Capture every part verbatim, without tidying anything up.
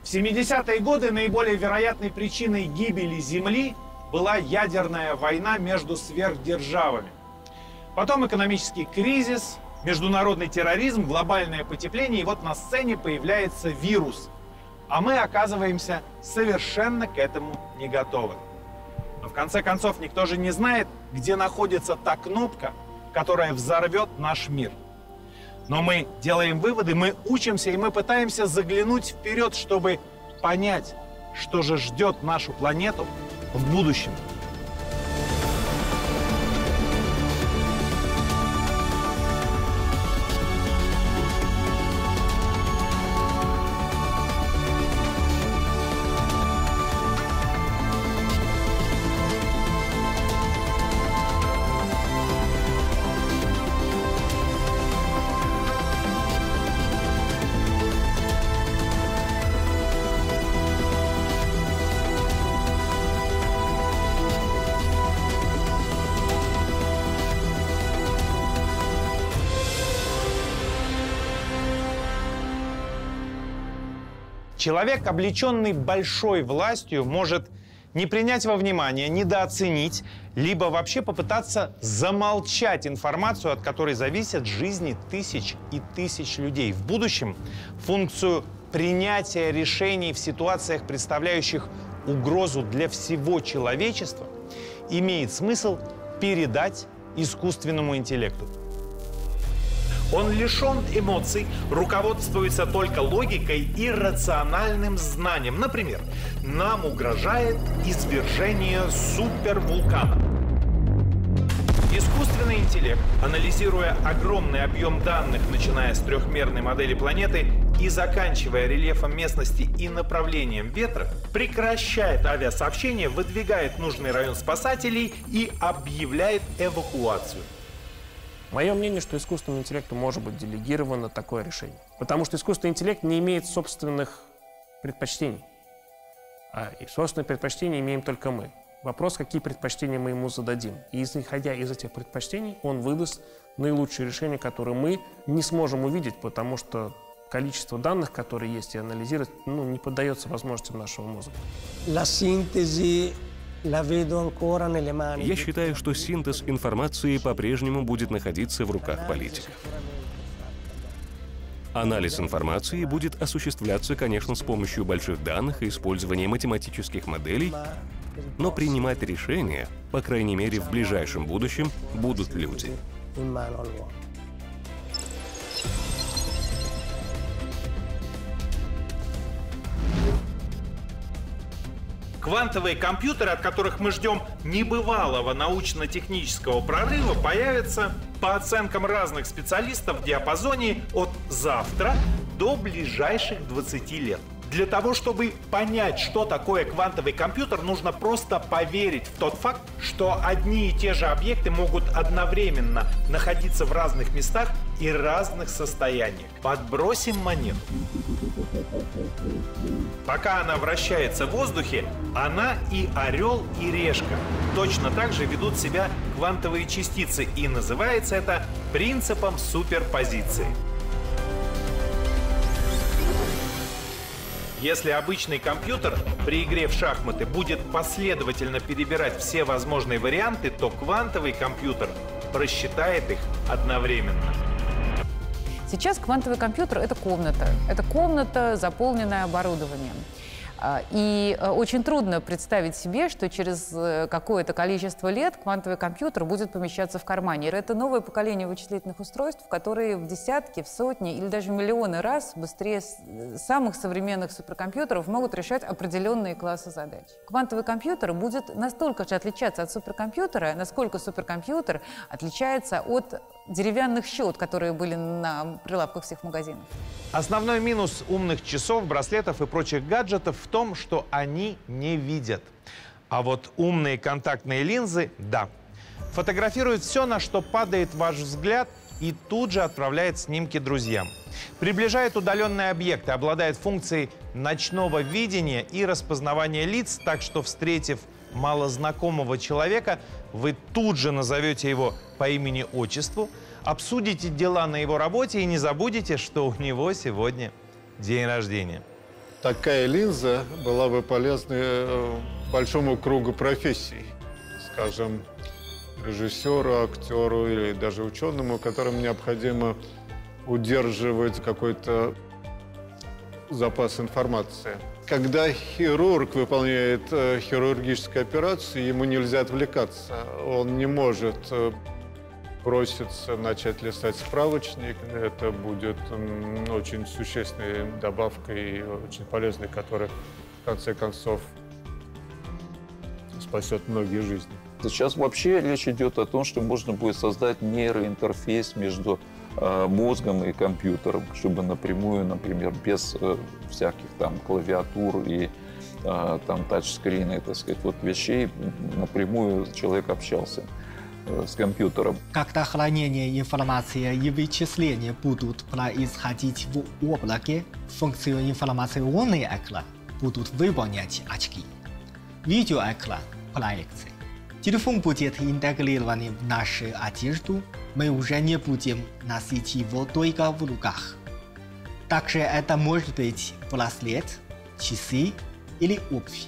В семидесятые годы наиболее вероятной причиной гибели Земли была ядерная война между сверхдержавами. Потом экономический кризис, международный терроризм, глобальное потепление, и вот на сцене появляется вирус. А мы оказываемся совершенно к этому не готовы. Но в конце концов никто же не знает, где находится та кнопка, которая взорвет наш мир. Но мы делаем выводы, мы учимся, и мы пытаемся заглянуть вперед, чтобы понять, что же ждет нашу планету в будущем. Человек, облеченный большой властью, может не принять во внимание, недооценить, либо вообще попытаться замолчать информацию, от которой зависят жизни тысяч и тысяч людей. В будущем функцию принятия решений в ситуациях, представляющих угрозу для всего человечества, имеет смысл передать искусственному интеллекту. Он лишен эмоций, руководствуется только логикой и рациональным знанием. Например, нам угрожает извержение супервулкана. Искусственный интеллект, анализируя огромный объем данных, начиная с трехмерной модели планеты и заканчивая рельефом местности и направлением ветра, прекращает авиасообщение, выдвигает нужный район спасателей и объявляет эвакуацию. Мое мнение, что искусственному интеллекту может быть делегировано такое решение. Потому что искусственный интеллект не имеет собственных предпочтений. А собственные предпочтения имеем только мы. Вопрос, какие предпочтения мы ему зададим. И исходя из этих предпочтений, он выдаст наилучшее решение, которое мы не сможем увидеть, потому что количество данных, которые есть и анализировать, ну, не поддается возможностям нашего мозга. La sintesi... Я считаю, что синтез информации по-прежнему будет находиться в руках политиков. Анализ информации будет осуществляться, конечно, с помощью больших данных и использования математических моделей, но принимать решения, по крайней мере, в ближайшем будущем, будут люди. Квантовые компьютеры, от которых мы ждем небывалого научно-технического прорыва, появятся, по оценкам разных специалистов, в диапазоне от завтра до ближайших двадцати лет. Для того, чтобы понять, что такое квантовый компьютер, нужно просто поверить в тот факт, что одни и те же объекты могут одновременно находиться в разных местах и разных состояниях. Подбросим монету. Пока она вращается в воздухе, она и орел, и решка точно так же ведут себя квантовые частицы, и называется это принципом суперпозиции. Если обычный компьютер при игре в шахматы будет последовательно перебирать все возможные варианты, то квантовый компьютер просчитает их одновременно. Сейчас квантовый компьютер – это комната. Это комната, заполненная оборудованием. И очень трудно представить себе, что через какое-то количество лет квантовый компьютер будет помещаться в кармане. Это новое поколение вычислительных устройств, которые в десятки, в сотни или даже миллионы раз быстрее самых современных суперкомпьютеров могут решать определенные классы задач. Квантовый компьютер будет настолько же отличаться от суперкомпьютера, насколько суперкомпьютер отличается от деревянных щет, которые были на прилавках всех магазинов. Основной минус умных часов, браслетов и прочих гаджетов в том, что они не видят. А вот умные контактные линзы – да. Фотографируют все, на что падает ваш взгляд, и тут же отправляет снимки друзьям. Приближает удаленные объекты, обладает функцией ночного видения и распознавания лиц, так что, встретив малознакомого человека, вы тут же назовете его по имени-отчеству, обсудите дела на его работе и не забудете, что у него сегодня день рождения. такая линза была бы полезна большому кругу профессий, скажем, режиссеру, актеру или даже ученому, которым необходимо удерживать какой-то запас информации. Когда хирург выполняет э, хирургическую операцию, ему нельзя отвлекаться. Он не может э, броситься, начать листать справочник. Это будет э, очень существенной добавкой и очень полезной, которая в конце концов спасет многие жизни. Сейчас вообще речь идет о том, что можно будет создать нейроинтерфейс между э, мозгом и компьютером, чтобы напрямую, например, без э, всяких там клавиатур и э, там тачскрина, так сказать, вот вещей, напрямую человек общался э, с компьютером. Когда хранение информации и вычисления будут происходить в облаке, функцию информационный экран будут выполнять очки. Видеоэкран – проекции. Телефон будет интегрирован в нашу одежду, мы уже не будем носить его только в руках. Также это может быть браслет, часы или обувь.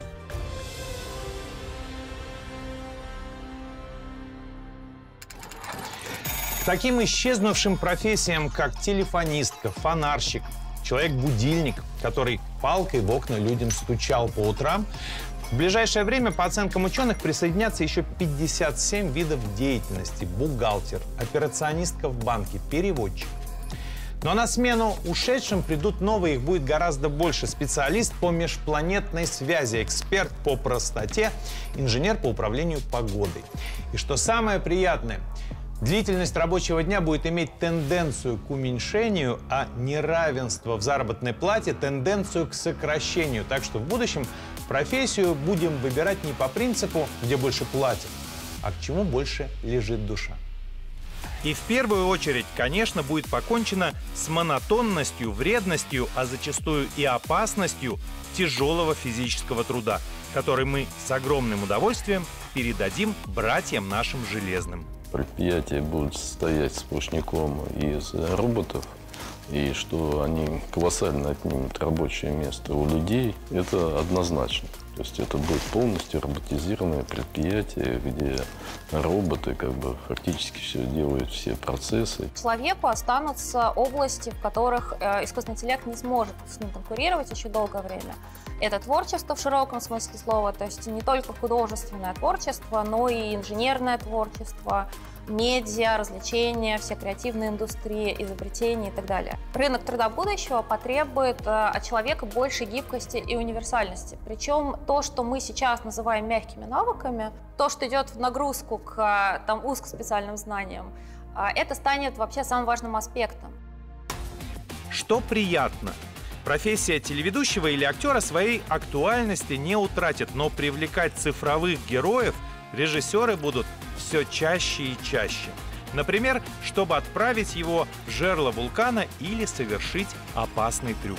К таким исчезнувшим профессиям, как телефонистка, фонарщик, человек-будильник, который палкой в окна людям стучал по утрам, в ближайшее время, по оценкам ученых, присоединятся еще пятьдесят семь видов деятельности. Бухгалтер, операционистка в банке, переводчик. Но на смену ушедшим придут новые, их будет гораздо больше. Специалист по межпланетной связи, эксперт по простоте, инженер по управлению погодой. И что самое приятное, длительность рабочего дня будет иметь тенденцию к уменьшению, а неравенство в заработной плате – тенденцию к сокращению. Так что в будущем профессию будем выбирать не по принципу, где больше платят, а к чему больше лежит душа. И в первую очередь, конечно, будет покончено с монотонностью, вредностью, а зачастую и опасностью тяжелого физического труда, который мы с огромным удовольствием передадим братьям нашим железным. Предприятия будут состоять сплошняком из роботов, и что они колоссально отнимут рабочее место у людей, это однозначно. То есть это будет полностью роботизированное предприятие, где роботы как бы фактически все делают, все процессы. Человеку останутся области, в которых э, искусственный интеллект не сможет с ним конкурировать еще долгое время. Это творчество в широком смысле слова, то есть не только художественное творчество, но и инженерное творчество, медиа, развлечения, вся креативная индустрия, изобретения и так далее. Рынок труда будущего потребует э, от человека больше гибкости и универсальности. Причем то, что мы сейчас называем мягкими навыками, то, что идет в нагрузку к там, узкоспециальным знаниям, э, это станет вообще самым важным аспектом. Что приятно? Профессия телеведущего или актера своей актуальности не утратит, но привлекать цифровых героев режиссеры будут все чаще и чаще. Например, чтобы отправить его в жерло вулкана или совершить опасный трюк.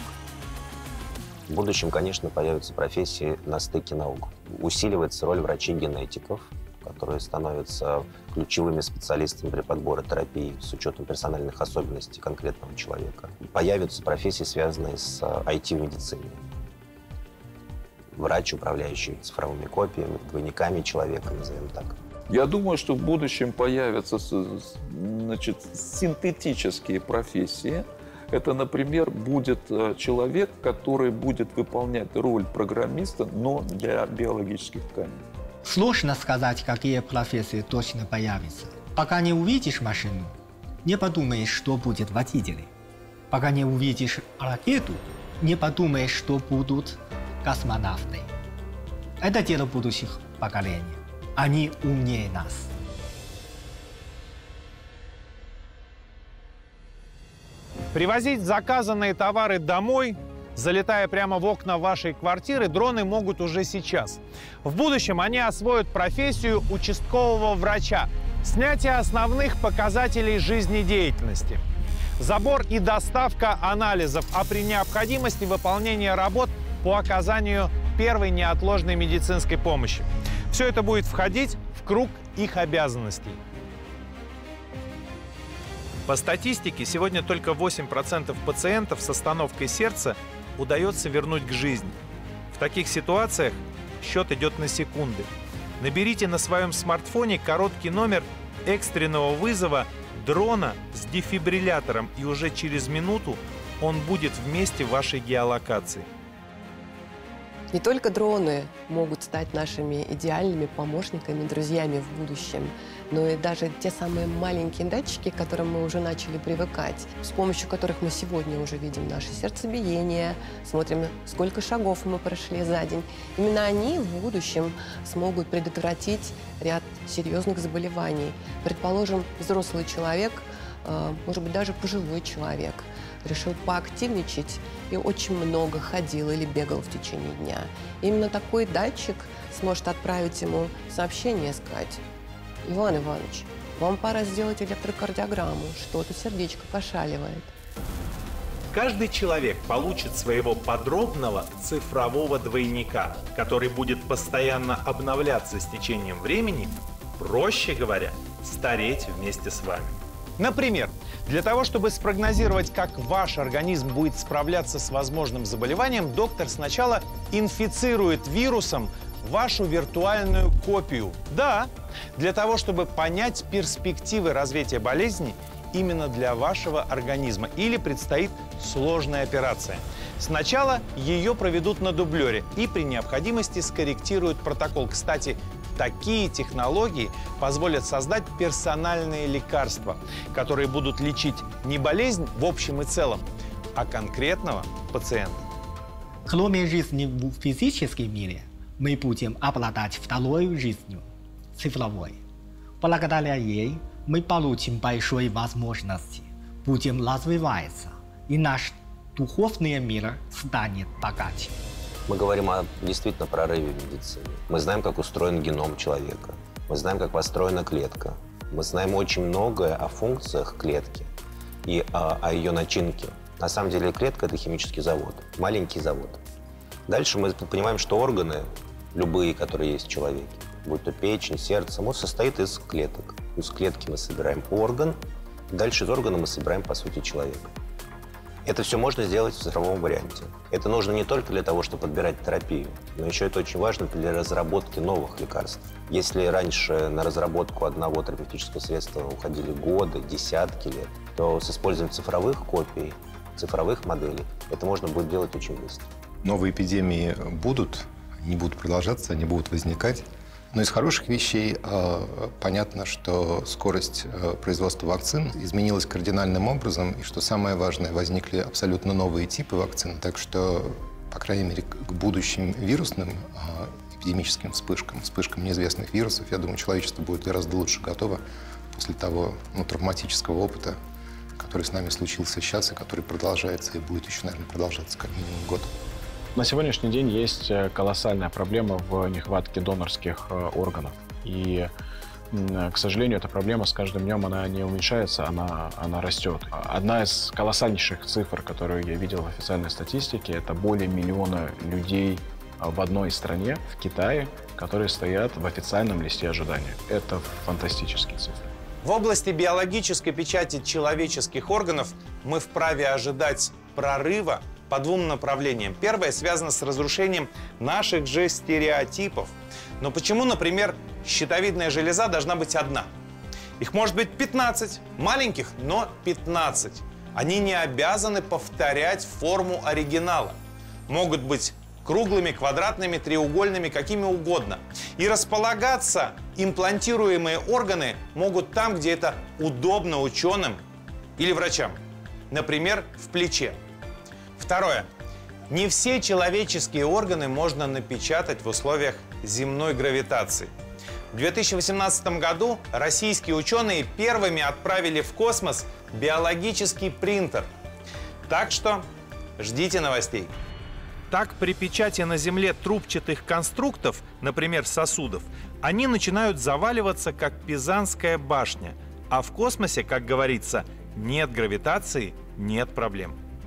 В будущем, конечно, появятся профессии на стыке наук. Усиливается роль врачей-генетиков, которые становятся ключевыми специалистами при подборе терапии с учетом персональных особенностей конкретного человека. Появятся профессии, связанные с ай ти-медициной. Врач, управляющий цифровыми копиями, двойниками человека, назовем так. Я думаю, что в будущем появятся, значит, синтетические профессии. Это, например, будет человек, который будет выполнять роль программиста, но для биологических тканей. Сложно сказать, какие профессии точно появятся. Пока не увидишь машину, не подумаешь, что будет водитель. Пока не увидишь ракету, не подумаешь, что будут космонавты. Это дело будущих поколений. Они умнее нас. Привозить заказанные товары домой, залетая прямо в окна вашей квартиры, дроны могут уже сейчас. В будущем они освоят профессию участкового врача, снятие основных показателей жизнедеятельности, забор и доставка анализов, а при необходимости выполнение работ по оказанию первой неотложной медицинской помощи. Все это будет входить в круг их обязанностей. По статистике, сегодня только восемь процентов пациентов с остановкой сердца удается вернуть к жизни. В таких ситуациях счет идет на секунды. Наберите на своем смартфоне короткий номер экстренного вызова дрона с дефибриллятором, и уже через минуту он будет в месте вашей геолокации. Не только дроны могут стать нашими идеальными помощниками, друзьями в будущем, но и даже те самые маленькие датчики, к которым мы уже начали привыкать, с помощью которых мы сегодня уже видим наше сердцебиение, смотрим, сколько шагов мы прошли за день. Именно они в будущем смогут предотвратить ряд серьезных заболеваний. Предположим, взрослый человек, может быть, даже пожилой человек, решил поактивничать и очень много ходил или бегал в течение дня. Именно такой датчик сможет отправить ему сообщение и сказать: «Иван Иванович, вам пора сделать электрокардиограмму, что-то сердечко пошаливает». Каждый человек получит своего подробного цифрового двойника, который будет постоянно обновляться с течением времени, проще говоря, стареть вместе с вами. Например, для того, чтобы спрогнозировать, как ваш организм будет справляться с возможным заболеванием, доктор сначала инфицирует вирусом вашу виртуальную копию. Да, для того, чтобы понять перспективы развития болезни именно для вашего организма. Или предстоит сложная операция. Сначала ее проведут на дублере и при необходимости скорректируют протокол. Кстати, такие технологии позволят создать персональные лекарства, которые будут лечить не болезнь в общем и целом, а конкретного пациента. Кроме жизни в физическом мире, мы будем обладать второй жизнью, цифровой. Благодаря ей мы получим большие возможности, будем развиваться, и наш духовный мир станет богаче. Мы говорим о действительно прорыве в медицине. Мы знаем, как устроен геном человека. Мы знаем, как построена клетка. Мы знаем очень многое о функциях клетки и о, о ее начинке. На самом деле клетка – это химический завод, маленький завод. Дальше мы понимаем, что органы, любые, которые есть в человеке, будь то печень, сердце, мозг, состоит из клеток. Из клетки мы собираем орган, дальше из органа мы собираем, по сути, человека. Это все можно сделать в цифровом варианте. Это нужно не только для того, чтобы подбирать терапию, но еще это очень важно для разработки новых лекарств. Если раньше на разработку одного терапевтического средства уходили годы, десятки лет, то с использованием цифровых копий, цифровых моделей это можно будет делать очень быстро. Новые эпидемии будут, не будут продолжаться, они будут возникать. Но из хороших вещей э, понятно, что скорость э, производства вакцин изменилась кардинальным образом, и что самое важное, возникли абсолютно новые типы вакцин. Так что, по крайней мере, к будущим вирусным э, эпидемическим вспышкам, вспышкам неизвестных вирусов, я думаю, человечество будет гораздо лучше готово после того ну, травматического опыта, который с нами случился сейчас, и который продолжается и будет еще, наверное, продолжаться как минимум год. На сегодняшний день есть колоссальная проблема в нехватке донорских органов. И, к сожалению, эта проблема с каждым днем она не уменьшается, она, она растет. Одна из колоссальнейших цифр, которую я видел в официальной статистике, это более миллиона людей в одной стране, в Китае, которые стоят в официальном листе ожидания. Это фантастические цифры. В области биологической печати человеческих органов мы вправе ожидать прорыва по двум направлениям. Первое связано с разрушением наших же стереотипов. Но почему, например, щитовидная железа должна быть одна? Их может быть пятнадцать, маленьких, но пятнадцать. Они не обязаны повторять форму оригинала. Могут быть круглыми, квадратными, треугольными, какими угодно. И располагаться имплантируемые органы могут там, где это удобно ученым или врачам. Например, в плече. Второе. Не все человеческие органы можно напечатать в условиях земной гравитации. В две тысячи восемнадцатом году российские ученые первыми отправили в космос биологический принтер. Так что ждите новостей. Так, при печати на Земле трубчатых конструктов, например, сосудов, они начинают заваливаться, как Пизанская башня. А в космосе, как говорится, нет гравитации, нет проблем.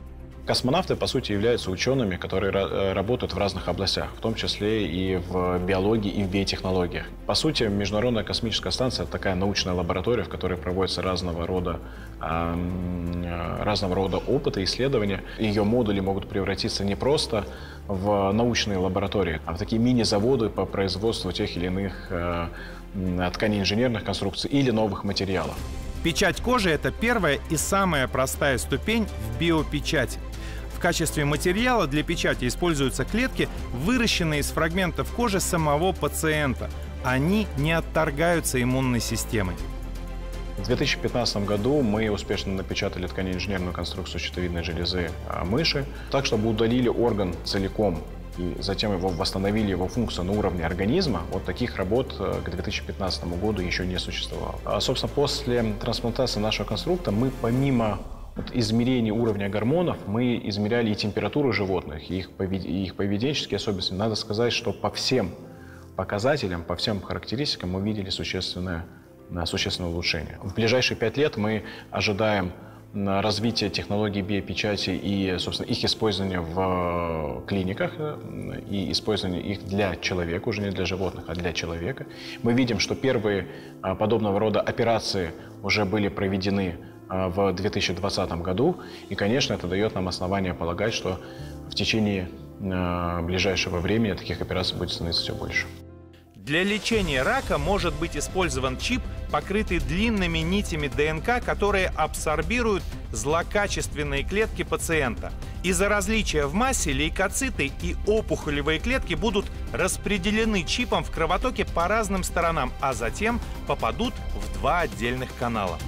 Космонавты, по сути, являются учеными, которые работают в разных областях, в том числе и в биологии, и в биотехнологиях. По сути, Международная космическая станция — это такая научная лаборатория, в которой проводятся разного рода, э, разного рода опыты, исследования. Ее модули могут превратиться не просто в научные лаборатории, а в такие мини-заводы по производству тех или иных э, тканей инженерных конструкций или новых материалов. Печать кожи – это первая и самая простая ступень в биопечати. В качестве материала для печати используются клетки, выращенные из фрагментов кожи самого пациента. Они не отторгаются иммунной системой. В две тысячи пятнадцатом году мы успешно напечатали тканеинженерную конструкцию щитовидной железы мыши, так, чтобы удалили орган целиком и затем его восстановили его функцию на уровне организма. Вот таких работ к две тысячи пятнадцатому году еще не существовало. А, собственно, после трансплантации нашего конструкта мы помимо вот измерения уровня гормонов, мы измеряли и температуру животных, и их, повед... и их поведенческие особенности. Надо сказать, что по всем показателям, по всем характеристикам мы видели существенное, существенное улучшение. В ближайшие пять лет мы ожидаем развития технологий биопечати и, собственно, их использования в клиниках и использования их для человека, уже не для животных, а для человека. Мы видим, что первые подобного рода операции уже были проведены в две тысячи двадцатом году, и, конечно, это дает нам основание полагать, что в течение ближайшего времени таких операций будет становиться все больше. Для лечения рака может быть использован чип, покрытый длинными нитями ДНК, которые абсорбируют злокачественные клетки пациента. Из-за различия в массе лейкоциты и опухолевые клетки будут распределены чипом в кровотоке по разным сторонам, а затем попадут в два отдельных канала.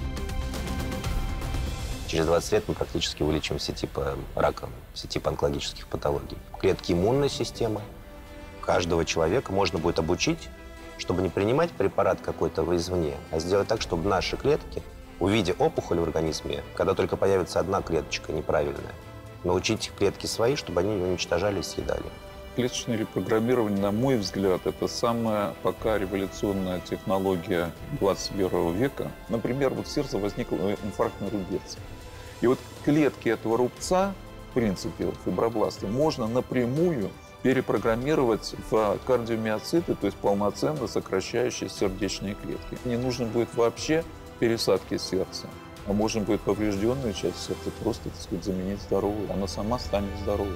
Через двадцать лет мы практически вылечим все типы рака, все типы онкологических патологий. Клетки иммунной системы каждого человека можно будет обучить, чтобы не принимать препарат какой-то извне, а сделать так, чтобы наши клетки, увидя опухоль в организме, когда только появится одна клеточка неправильная, научить клетки свои, чтобы они ее уничтожали и съедали. Клеточное репрограммирование, на мой взгляд, это самая пока революционная технология двадцать первого века. Например, вот в сердце возник инфарктный рубец. И вот клетки этого рубца, в принципе, вот фибробласты, можно напрямую перепрограммировать в кардиомиоциты, то есть полноценно сокращающие сердечные клетки. Не нужно будет вообще пересадки сердца, а можно будет поврежденную часть сердца просто, так сказать, заменить здоровую. Она сама станет здоровой.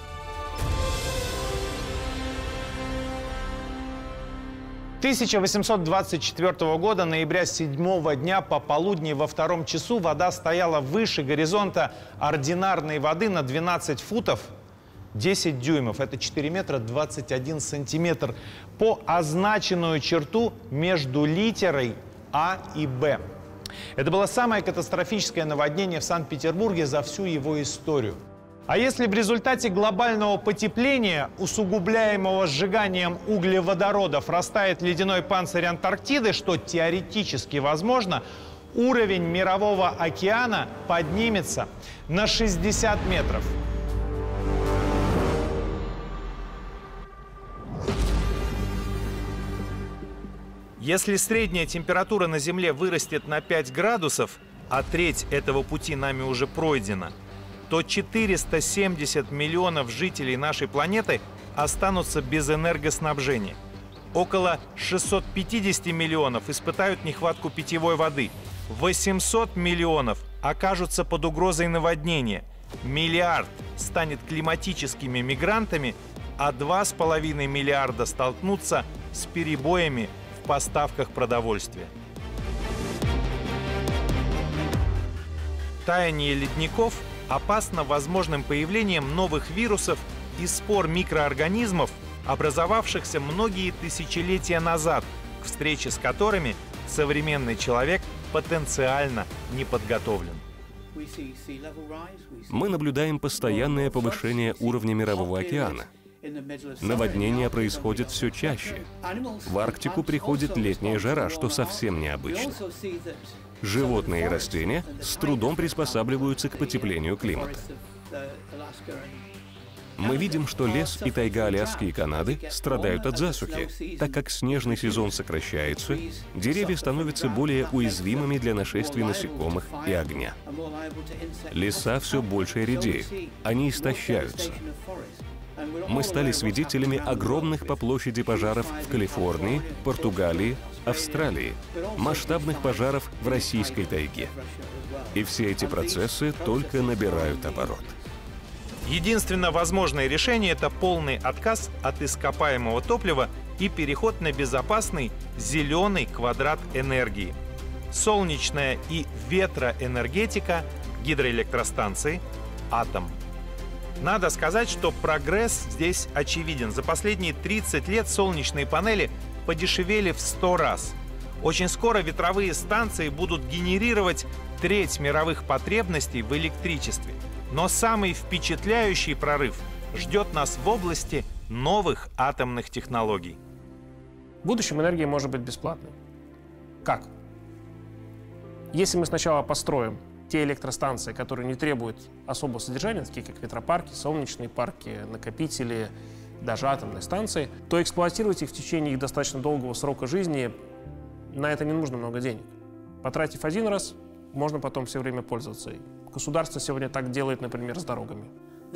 тысяча восемьсот двадцать четвёртого года, ноября седьмого дня, пополудни во втором часу, вода стояла выше горизонта ординарной воды на двенадцать футов десять дюймов. Это четыре метра двадцать один сантиметр по означенную черту между литерой А и Б. Это было самое катастрофическое наводнение в Санкт-Петербурге за всю его историю. А если в результате глобального потепления, усугубляемого сжиганием углеводородов, растает ледяной панцирь Антарктиды, что теоретически возможно, уровень мирового океана поднимется на шестьдесят метров. Если средняя температура на Земле вырастет на пять градусов, а треть этого пути нами уже пройдена, то четыреста семьдесят миллионов жителей нашей планеты останутся без энергоснабжения. Около шестисот пятидесяти миллионов испытают нехватку питьевой воды. восемьсот миллионов окажутся под угрозой наводнения. Миллиард станет климатическими мигрантами, а два с половиной миллиарда столкнутся с перебоями в поставках продовольствия. Таяние ледников опасно возможным появлением новых вирусов и спор микроорганизмов, образовавшихся многие тысячелетия назад, к встрече с которыми современный человек потенциально не подготовлен. Мы наблюдаем постоянное повышение уровня Мирового океана. Наводнения происходят все чаще. В Арктику приходит летняя жара, что совсем необычно. Животные и растения с трудом приспосабливаются к потеплению климата. Мы видим, что лес и тайга Аляски и Канады страдают от засухи. Так как снежный сезон сокращается, деревья становятся более уязвимыми для нашествий насекомых и огня. Леса все больше редеют, они истощаются. Мы стали свидетелями огромных по площади пожаров в Калифорнии, Португалии, Австралии, масштабных пожаров в российской тайге. И все эти процессы только набирают оборот. Единственно возможное решение – это полный отказ от ископаемого топлива и переход на безопасный зеленый квадрат энергии. Солнечная и ветроэнергетика, гидроэлектростанции, атом. Надо сказать, что прогресс здесь очевиден. За последние тридцать лет солнечные панели подешевели в сто раз. Очень скоро ветровые станции будут генерировать треть мировых потребностей в электричестве. Но самый впечатляющий прорыв ждет нас в области новых атомных технологий. В будущем энергия может быть бесплатной. Как? Если мы сначала построим те электростанции, которые не требуют особого содержания, такие как ветропарки, солнечные парки, накопители, даже атомные станции, то эксплуатировать их в течение их достаточно долгого срока жизни, на это не нужно много денег. Потратив один раз, можно потом все время пользоваться. Государство сегодня так делает, например, с дорогами.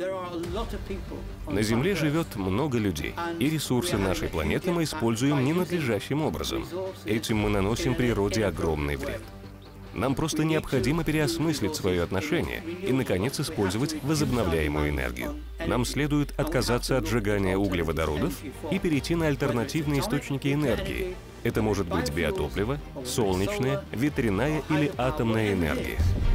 На Земле живет много людей, и ресурсы нашей планеты мы используем ненадлежащим образом. Этим мы наносим природе огромный вред. Нам просто необходимо переосмыслить свое отношение и, наконец, использовать возобновляемую энергию. Нам следует отказаться от сжигания углеводородов и перейти на альтернативные источники энергии. Это может быть биотопливо, солнечная, ветряная или атомная энергия.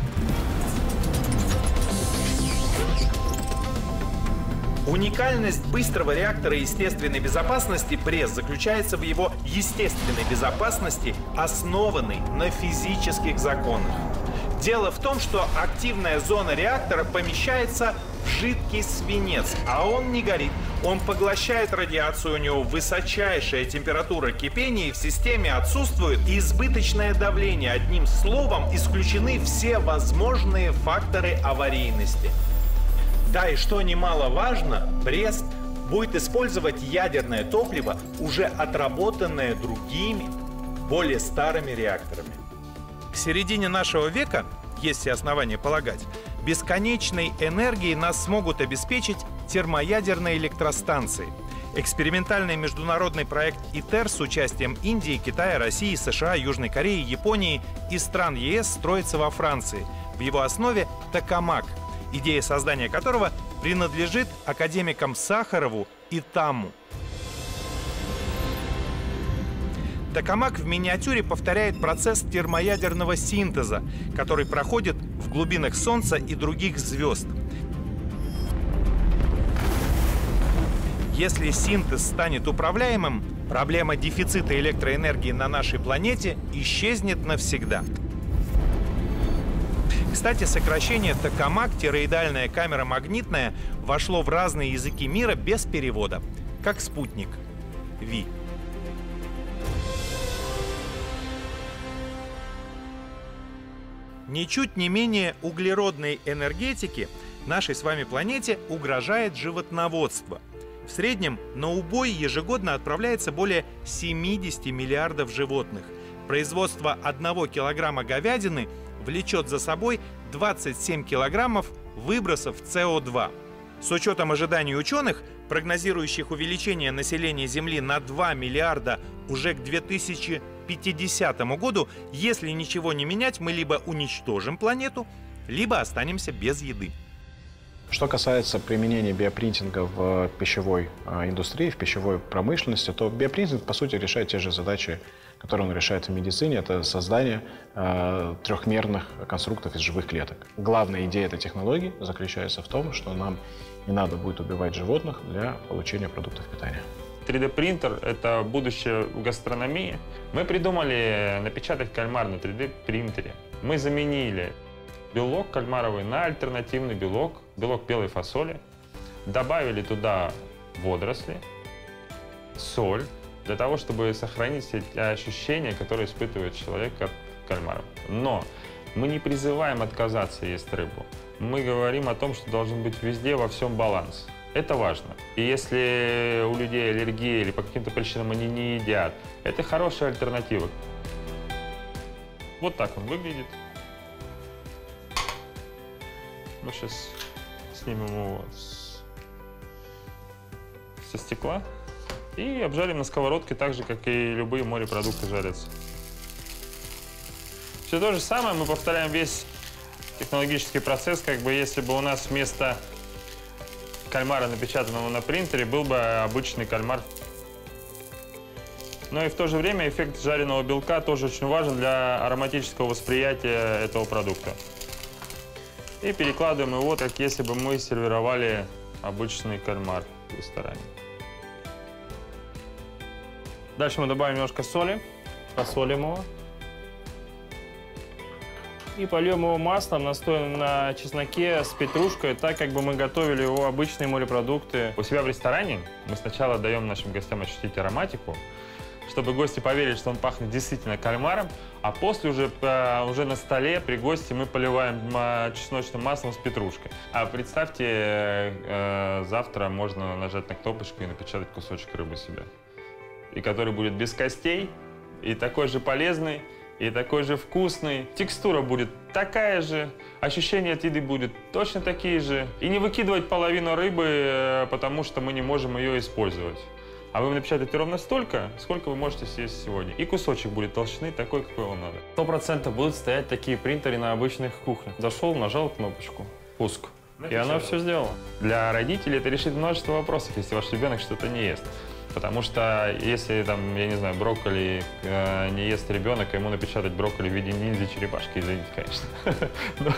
Уникальность быстрого реактора естественной безопасности БРЕСС заключается в его естественной безопасности, основанной на физических законах. Дело в том, что активная зона реактора помещается в жидкий свинец, а он не горит. Он поглощает радиацию, у него высочайшая температура кипения, и в системе отсутствует избыточное давление. Одним словом, исключены все возможные факторы аварийности. Да, и что немаловажно, БРЕСС будет использовать ядерное топливо, уже отработанное другими, более старыми реакторами. К середине нашего века, есть все основания полагать, бесконечной энергией нас смогут обеспечить термоядерные электростанции. Экспериментальный международный проект ИТЕР с участием Индии, Китая, России, США, Южной Кореи, Японии и стран ЕС строится во Франции. В его основе токамак, идея создания которого принадлежит академикам Сахарову и Тамму. Токамак в миниатюре повторяет процесс термоядерного синтеза, который проходит в глубинах Солнца и других звезд. Если синтез станет управляемым, проблема дефицита электроэнергии на нашей планете исчезнет навсегда. Кстати, сокращение токамак, тироидальная камера магнитная, вошло в разные языки мира без перевода, как спутник Ви. Ничуть не менее углеродной энергетики нашей с вами планете угрожает животноводство. В среднем на убой ежегодно отправляется более семидесяти миллиардов животных. Производство одного килограмма говядины влечет за собой двадцать семь килограммов выбросов С О два. С учетом ожиданий ученых, прогнозирующих увеличение населения Земли на два миллиарда уже к две тысячи пятидесятому году, если ничего не менять, мы либо уничтожим планету, либо останемся без еды. Что касается применения биопринтинга в пищевой индустрии, в пищевой промышленности, то биопринтинг, по сути, решает те же задачи, которые он решает в медицине. Это создание э, трехмерных конструктов из живых клеток. Главная идея этой технологии заключается в том, что нам не надо будет убивать животных для получения продуктов питания. три дэ принтер – это будущее в гастрономии. Мы придумали напечатать кальмар на три дэ принтере. Мы заменили белок кальмаровый на альтернативный белок, белок белой фасоли. Добавили туда водоросли, соль, для того, чтобы сохранить те ощущения, которые испытывает человек от кальмаров. Но мы не призываем отказаться есть рыбу. Мы говорим о том, что должен быть везде, во всем баланс. Это важно. И если у людей аллергия или по каким-то причинам они не едят, это хорошая альтернатива. Вот так он выглядит. Мы сейчас снимем его с... со стекла и обжарим на сковородке так же, как и любые морепродукты жарятся. Все то же самое, мы повторяем весь технологический процесс, как бы если бы у нас вместо кальмара, напечатанного на принтере, был бы обычный кальмар. Но и в то же время эффект жареного белка тоже очень важен для ароматического восприятия этого продукта. И перекладываем его, как если бы мы сервировали обычный кальмар в ресторане. Дальше мы добавим немножко соли, посолим его. И польем его маслом, настоянным на чесноке с петрушкой, так как бы мы готовили его обычные морепродукты. У себя в ресторане мы сначала даем нашим гостям ощутить ароматику, чтобы гости поверили, что он пахнет действительно кальмаром, а после уже, уже на столе при гости мы поливаем чесночным маслом с петрушкой. А представьте, завтра можно нажать на кнопочку и напечатать кусочек рыбы себе, и который будет без костей, и такой же полезный, и такой же вкусный. Текстура будет такая же, ощущения от еды будут точно такие же. И не выкидывать половину рыбы, потому что мы не можем ее использовать. А вы напечатаете ровно столько, сколько вы можете съесть сегодня. И кусочек будет толщины такой, какой вам надо. Сто процентов будут стоять такие принтеры на обычных кухнях. Зашел, нажал кнопочку, пуск. И она все сделала. Для родителей это решит множество вопросов, если ваш ребенок что-то не ест. Потому что если, там, я не знаю, брокколи э, не ест ребенок, ему напечатать брокколи в виде ниндзя-черепашки, извините, конечно.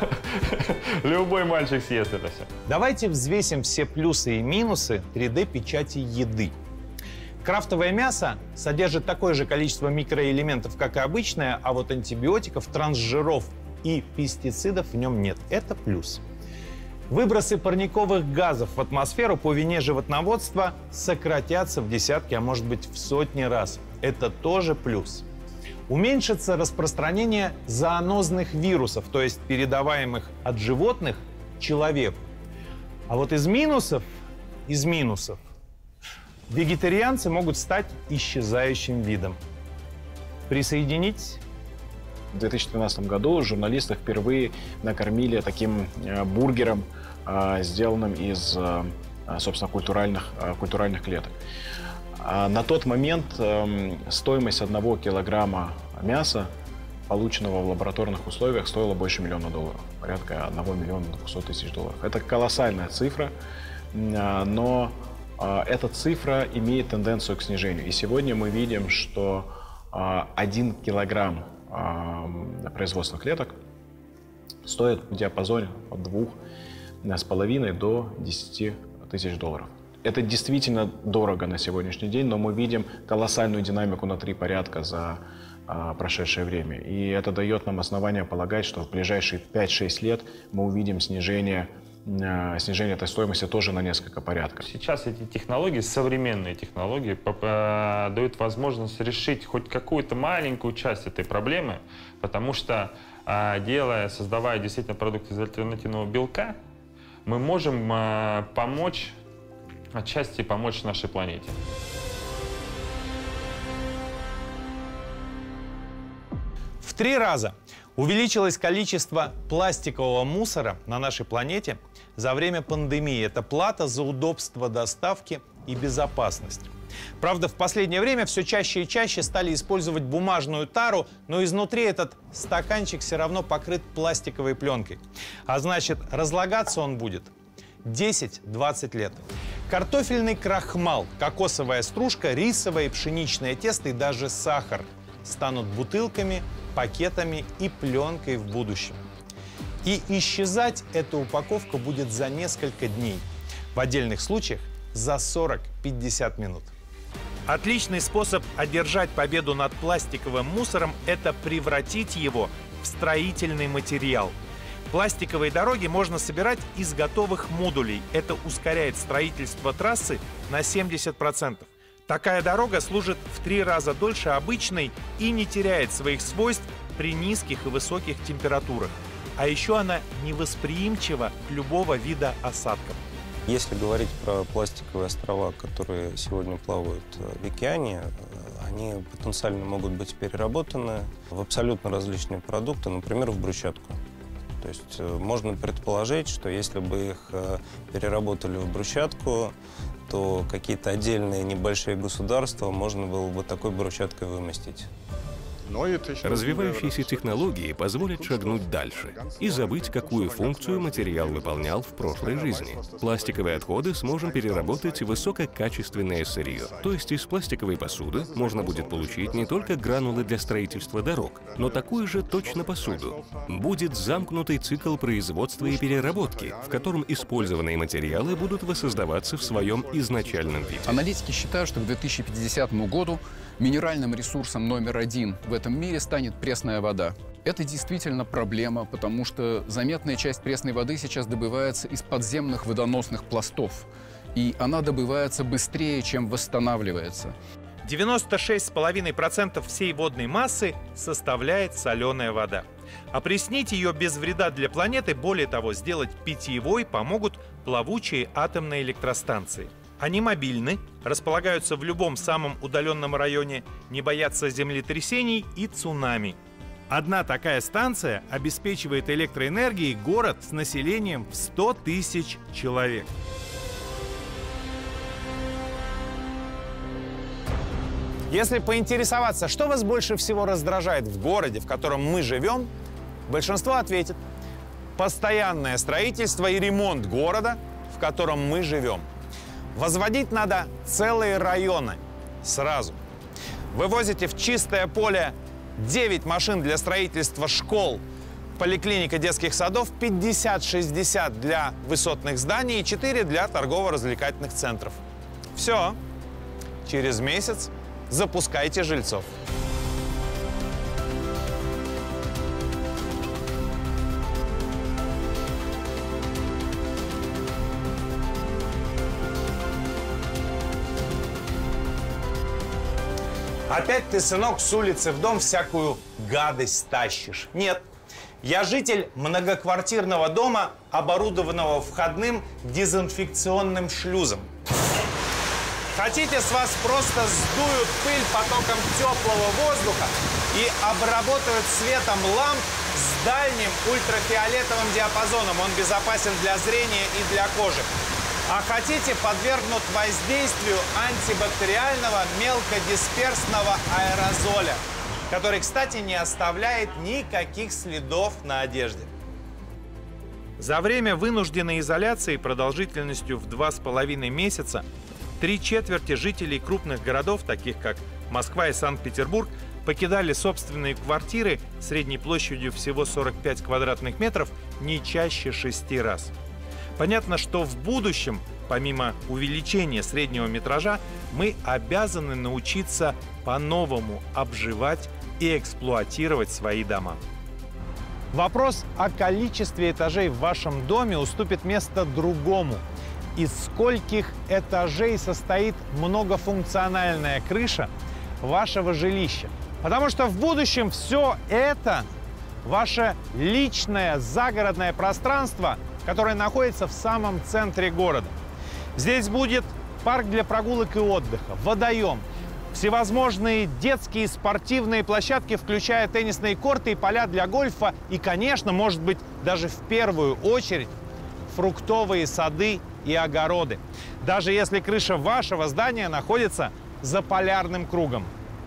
Любой мальчик съест это все. Давайте взвесим все плюсы и минусы три дэ печати еды. Крафтовое мясо содержит такое же количество микроэлементов, как и обычное, а вот антибиотиков, трансжиров и пестицидов в нем нет. Это плюс. Выбросы парниковых газов в атмосферу по вине животноводства сократятся в десятки, а может быть в сотни раз. Это тоже плюс. Уменьшится распространение зоонозных вирусов, то есть передаваемых от животных человеку. А вот из минусов, из минусов, вегетарианцы могут стать исчезающим видом. Присоединитесь? В две тысячи тринадцатом году журналисты впервые накормили таким э, бургером, э, сделанным из, э, собственно, культуральных, э, культуральных клеток. А на тот момент э, стоимость одного килограмма мяса, полученного в лабораторных условиях, стоила больше миллиона долларов. Порядка одного миллиона двухсот тысяч долларов. Это колоссальная цифра, э, но э, эта цифра имеет тенденцию к снижению. И сегодня мы видим, что э, один килограмм производства клеток стоит в диапазоне от двух с половиной до десяти тысяч долларов. Это действительно дорого на сегодняшний день, но мы видим колоссальную динамику на три порядка за а, прошедшее время. И это дает нам основание полагать, что в ближайшие пять-шесть лет мы увидим снижение снижение этой стоимости тоже на несколько порядков. Сейчас эти технологии, современные технологии, дают возможность решить хоть какую-то маленькую часть этой проблемы, потому что, делая, создавая действительно продукт из альтернативного белка, мы можем помочь, отчасти помочь нашей планете. В три раза увеличилось количество пластикового мусора на нашей планете за время пандемии. Это плата за удобство доставки и безопасность. Правда, в последнее время все чаще и чаще стали использовать бумажную тару, но изнутри этот стаканчик все равно покрыт пластиковой пленкой. А значит, разлагаться он будет десять-двадцать лет. Картофельный крахмал, кокосовая стружка, рисовое и пшеничное тесто и даже сахар станут бутылками, пакетами и пленкой в будущем. И исчезать эта упаковка будет за несколько дней. В отдельных случаях за сорок-пятьдесят минут. Отличный способ одержать победу над пластиковым мусором – это превратить его в строительный материал. Пластиковые дороги можно собирать из готовых модулей. Это ускоряет строительство трассы на семьдесят процентов. Такая дорога служит в три раза дольше обычной и не теряет своих свойств при низких и высоких температурах. А еще она невосприимчива к любого вида осадков. Если говорить про пластиковые острова, которые сегодня плавают в океане, они потенциально могут быть переработаны в абсолютно различные продукты, например, в брусчатку. То есть можно предположить, что если бы их переработали в брусчатку, то какие-то отдельные небольшие государства можно было бы такой брусчаткой вымостить. Развивающиеся технологии позволят шагнуть дальше и забыть, какую функцию материал выполнял в прошлой жизни. Пластиковые отходы сможем переработать в высококачественное сырье. То есть из пластиковой посуды можно будет получить не только гранулы для строительства дорог, но такую же точно посуду. Будет замкнутый цикл производства и переработки, в котором использованные материалы будут воссоздаваться в своем изначальном виде. Аналитики считают, что к две тысячи пятидесятому году минеральным ресурсом номер один в этом мире станет пресная вода. Это действительно проблема, потому что заметная часть пресной воды сейчас добывается из подземных водоносных пластов. И она добывается быстрее, чем восстанавливается. девяносто шесть целых пять десятых процента всей водной массы составляет соленая вода. Опреснить ее без вреда для планеты, более того, сделать питьевой помогут плавучие атомные электростанции. Они мобильны, располагаются в любом самом удаленном районе, не боятся землетрясений и цунами. Одна такая станция обеспечивает электроэнергией город с населением в сто тысяч человек. Если поинтересоваться, что вас больше всего раздражает в городе, в котором мы живем, большинство ответит: постоянное строительство и ремонт города, в котором мы живем. Возводить надо целые районы сразу. Вы возите в чистое поле девять машин для строительства школ, поликлиник и детских садов, пятьдесят-шестьдесят для высотных зданий и четыре для торгово-развлекательных центров. Все. Через месяц запускайте жильцов. Опять ты, сынок, с улицы в дом всякую гадость тащишь. Нет, я житель многоквартирного дома, оборудованного входным дезинфекционным шлюзом. Хотите, с вас просто сдуют пыль потоком теплого воздуха и обработают светом ламп с дальним ультрафиолетовым диапазоном. Он безопасен для зрения и для кожи. А хотите, подвергнут воздействию антибактериального мелкодисперсного аэрозоля, который, кстати, не оставляет никаких следов на одежде. За время вынужденной изоляции продолжительностью в два с половиной месяца три четверти жителей крупных городов, таких как Москва и Санкт-Петербург, покидали собственные квартиры средней площадью всего сорок пять квадратных метров не чаще шести раз. Понятно, что в будущем, помимо увеличения среднего метража, мы обязаны научиться по-новому обживать и эксплуатировать свои дома. Вопрос о количестве этажей в вашем доме уступит место другому. Из скольких этажей состоит многофункциональная крыша вашего жилища? Потому что в будущем все это ваше личное загородное пространство, которое находится в самом центре города. Здесь будет парк для прогулок и отдыха, водоем, всевозможные детские и спортивные площадки, включая теннисные корты и поля для гольфа, и, конечно, может быть, даже в первую очередь фруктовые сады и огороды, даже если крыша вашего здания находится за полярным кругом.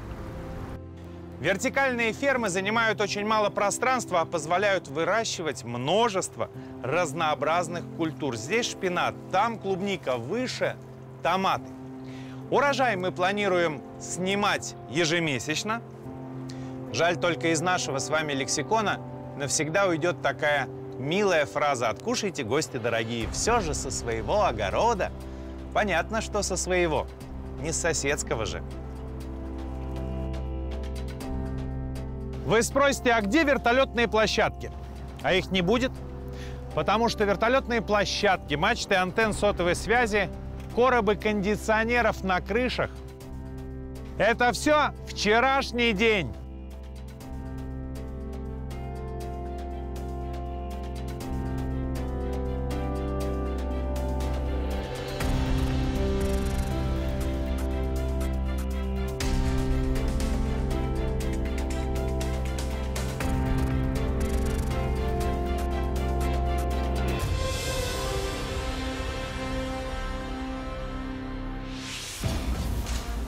Вертикальные фермы занимают очень мало пространства, а позволяют выращивать множество разнообразных культур. Здесь шпинат, там клубника, выше томаты. Урожай мы планируем снимать ежемесячно. Жаль, только из нашего с вами лексикона навсегда уйдет такая милая фраза: «Откушайте, гости дорогие, все же со своего огорода». Понятно, что со своего, не с соседского же. Вы спросите, а где вертолетные площадки? А их не будет, потому что вертолетные площадки, мачты антенн сотовой связи, коробы кондиционеров на крышах – это все вчерашний день.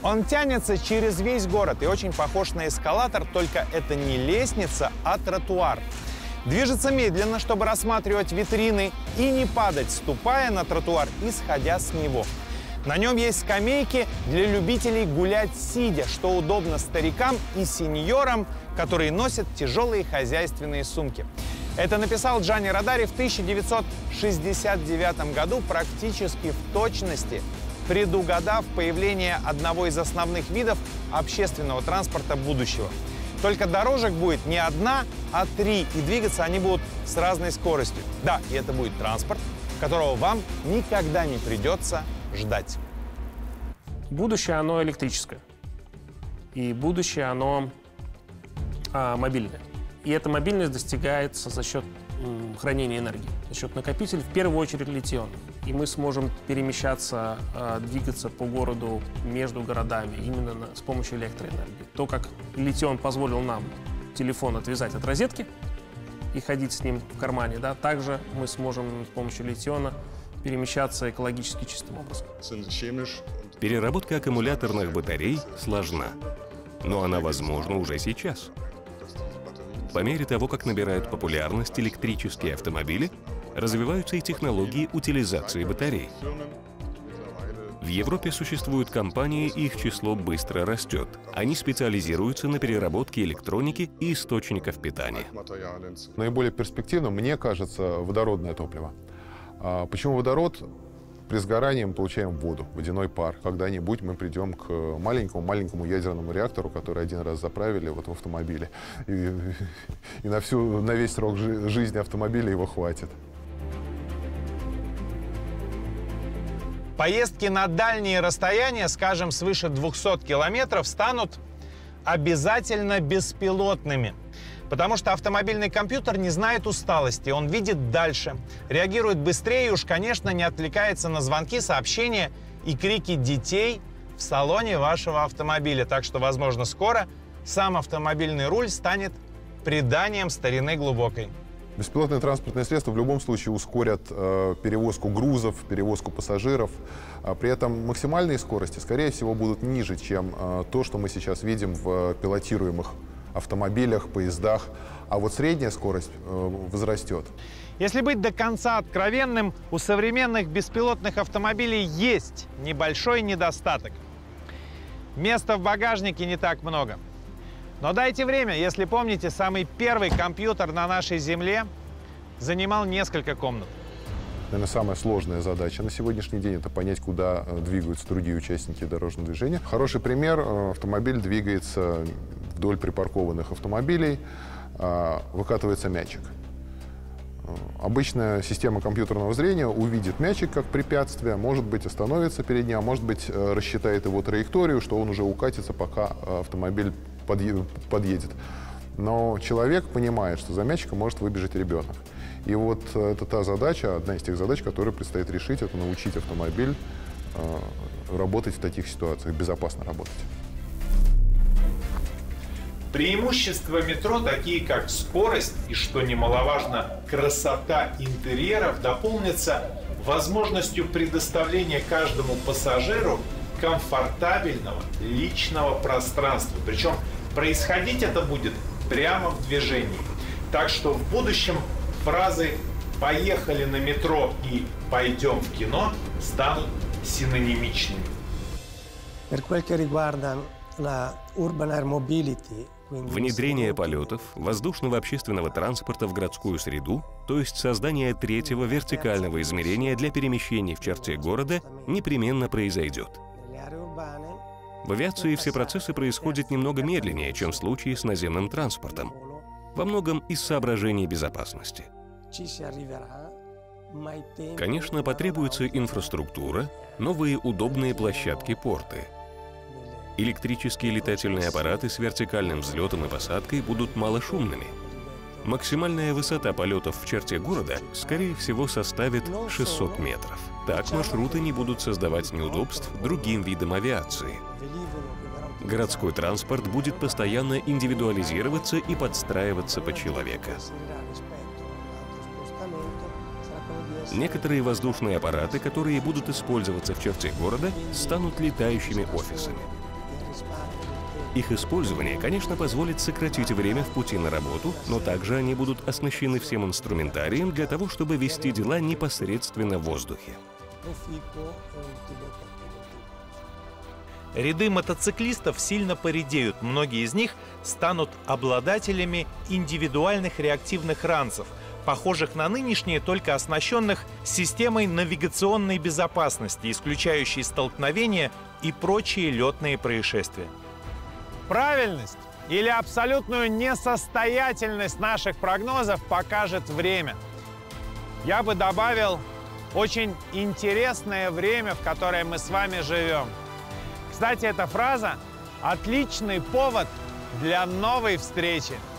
Он тянется через весь город и очень похож на эскалатор, только это не лестница, а тротуар. Движется медленно, чтобы рассматривать витрины и не падать, ступая на тротуар и сходя с него. На нем есть скамейки для любителей гулять сидя, что удобно старикам и сеньорам, которые носят тяжелые хозяйственные сумки. Это написал Джанни Родари в тысяча девятьсот шестьдесят девятом году, практически в точности предугадав появление одного из основных видов общественного транспорта будущего. Только дорожек будет не одна, а три, и двигаться они будут с разной скоростью. Да, и это будет транспорт, которого вам никогда не придется ждать. Будущее, оно электрическое. И будущее, оно а, мобильное. И эта мобильность достигается за счет м, хранения энергии, за счет накопителей, в первую очередь литионных. И мы сможем перемещаться, а, двигаться по городу между городами именно на, с помощью электроэнергии. То, как литион позволил нам телефон отвязать от розетки и ходить с ним в кармане, да, также мы сможем с помощью литиона перемещаться экологически чистым образом. Переработка аккумуляторных батарей сложна, но она возможна уже сейчас. По мере того, как набирают популярность электрические автомобили, развиваются и технологии утилизации батарей. В Европе существуют компании, их число быстро растет. Они специализируются на переработке электроники и источников питания. Наиболее перспективным, мне кажется, водородное топливо. Почему водород? При сгорании мы получаем воду, водяной пар. Когда-нибудь мы придем к маленькому-маленькому ядерному реактору, который один раз заправили вот в автомобиле. И, и на, всю, на весь срок жи жизни автомобиля его хватит. Поездки на дальние расстояния, скажем, свыше двухсот километров, станут обязательно беспилотными. Потому что автомобильный компьютер не знает усталости, он видит дальше, реагирует быстрее и уж, конечно, не отвлекается на звонки, сообщения и крики детей в салоне вашего автомобиля. Так что, возможно, скоро сам автомобильный руль станет преданием старины глубокой. Беспилотные транспортные средства в любом случае ускорят э, перевозку грузов, перевозку пассажиров. А при этом максимальные скорости, скорее всего, будут ниже, чем э, то, что мы сейчас видим в пилотируемых автомобилях, поездах, а вот средняя скорость э, возрастет. Если быть до конца откровенным, у современных беспилотных автомобилей есть небольшой недостаток. Места в багажнике не так много. Но дайте время, если помните, самый первый компьютер на нашей Земле занимал несколько комнат. Наверное, самая сложная задача на сегодняшний день – это понять, куда двигаются другие участники дорожного движения. Хороший пример – автомобиль двигается вдоль припаркованных автомобилей, выкатывается мячик. Обычная система компьютерного зрения увидит мячик как препятствие, может быть, остановится перед ним, а может быть, рассчитает его траекторию, что он уже укатится, пока автомобиль подъедет. Но человек понимает, что за мячиком может выбежать ребенок. И вот это та задача, одна из тех задач, которую предстоит решить, это научить автомобиль э, работать в таких ситуациях, безопасно работать. Преимущества метро, такие как скорость и, что немаловажно, красота интерьеров, дополнятся возможностью предоставления каждому пассажиру комфортабельного личного пространства. Причем происходить это будет прямо в движении. Так что в будущем фразы «поехали на метро» и «пойдем в кино» станут синонимичными. Внедрение полетов, воздушного общественного транспорта в городскую среду, то есть создание третьего вертикального измерения для перемещений в черте города, непременно произойдет. В авиации все процессы происходят немного медленнее, чем в случае с наземным транспортом, во многом из соображений безопасности. Конечно, потребуется инфраструктура, новые удобные площадки, порты. Электрические летательные аппараты с вертикальным взлетом и посадкой будут малошумными. Максимальная высота полетов в черте города, скорее всего, составит шестьсот метров. Так маршруты не будут создавать неудобств другим видам авиации. Городской транспорт будет постоянно индивидуализироваться и подстраиваться под человека. Некоторые воздушные аппараты, которые будут использоваться в черте города, станут летающими офисами. Их использование, конечно, позволит сократить время в пути на работу, но также они будут оснащены всем инструментарием для того, чтобы вести дела непосредственно в воздухе. Ряды мотоциклистов сильно поредеют. Многие из них станут обладателями индивидуальных реактивных ранцев, похожих на нынешние, только оснащенных системой навигационной безопасности, исключающей столкновения и прочие летные происшествия. Правильность или абсолютную несостоятельность наших прогнозов покажет время. Я бы добавил очень интересное время, в которое мы с вами живем. Кстати, эта фраза – отличный повод для новой встречи.